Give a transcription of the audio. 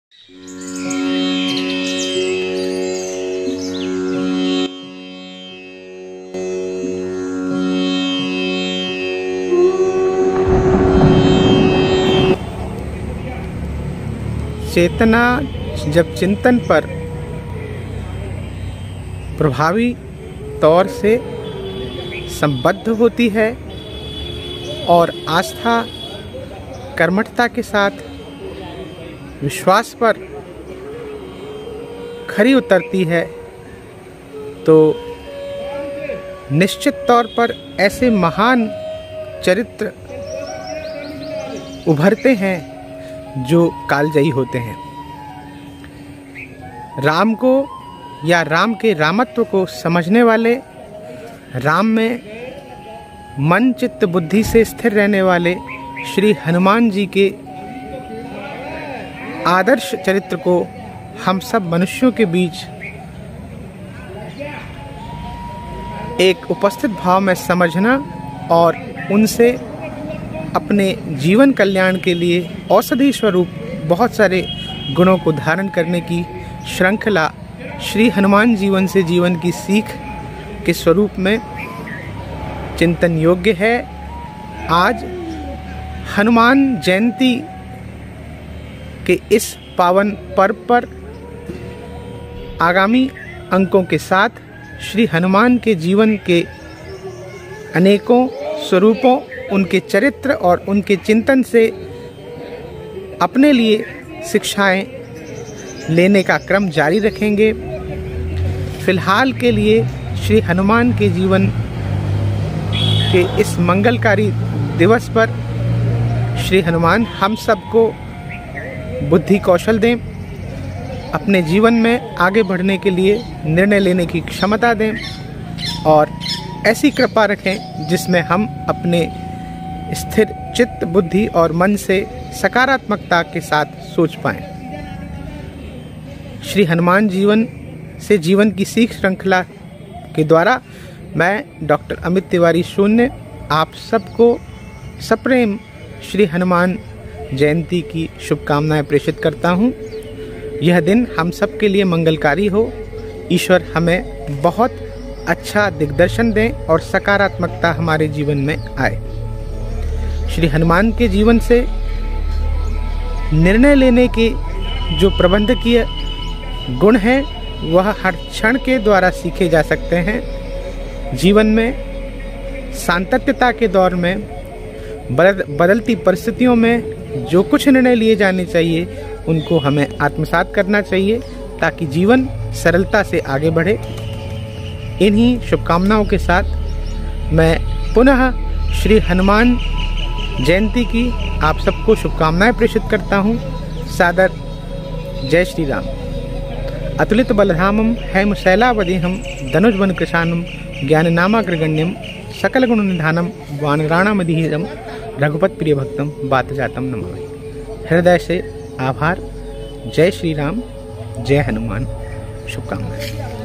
चेतना जब चिंतन पर प्रभावी तौर से संबद्ध होती है और आस्था कर्मठता के साथ विश्वास पर खरी उतरती है, तो निश्चित तौर पर ऐसे महान चरित्र उभरते हैं जो कालजयी होते हैं। राम को या राम के रामत्व को समझने वाले, राम में मन चित्त बुद्धि से स्थिर रहने वाले श्री हनुमान जी के आदर्श चरित्र को हम सब मनुष्यों के बीच एक उपस्थित भाव में समझना और उनसे अपने जीवन कल्याण के लिए औषधि स्वरूप बहुत सारे गुणों को धारण करने की श्रृंखला श्री हनुमान जीवन से जीवन की सीख के स्वरूप में चिंतन योग्य है। आज हनुमान जयंती के इस पावन पर्व पर आगामी अंकों के साथ श्री हनुमान के जीवन के अनेकों स्वरूपों, उनके चरित्र और उनके चिंतन से अपने लिए शिक्षाएं लेने का क्रम जारी रखेंगे। फिलहाल के लिए श्री हनुमान के जीवन के इस मंगलकारी दिवस पर श्री हनुमान हम सबको बुद्धि कौशल दें, अपने जीवन में आगे बढ़ने के लिए निर्णय लेने की क्षमता दें और ऐसी कृपा रखें जिसमें हम अपने स्थिर चित्त बुद्धि और मन से सकारात्मकता के साथ सोच पाएं। श्री हनुमान जीवन से जीवन की सीख श्रृंखला के द्वारा मैं डॉक्टर अमित तिवारी शून्य आप सबको सप्रेम श्री हनुमान जयंती की शुभकामनाएं प्रेषित करता हूं। यह दिन हम सब के लिए मंगलकारी हो। ईश्वर हमें बहुत अच्छा दिग्दर्शन दें और सकारात्मकता हमारे जीवन में आए। श्री हनुमान के जीवन से निर्णय लेने के जो प्रबंधकीय गुण हैं वह हर क्षण के द्वारा सीखे जा सकते हैं। जीवन में सातत्यता के दौर में बदलती परिस्थितियों में जो कुछ निर्णय लिए जाने चाहिए उनको हमें आत्मसात करना चाहिए ताकि जीवन सरलता से आगे बढ़े। इन्हीं शुभकामनाओं के साथ मैं पुनः श्री हनुमान जयंती की आप सबको शुभकामनाएं प्रेषित करता हूँ। सादर जय श्री राम। अतुलित बलधामम हैमशैलावदेहम धनुष्वन कृशानम ज्ञाननामाग्रगण्यम सकल गुण निधानम वानराणामधिरम रघुपत प्रिय भक्तम बात जातम नमामि। हृदय से आभार। जय श्री राम, जय हनुमान। शुभकामनाएं।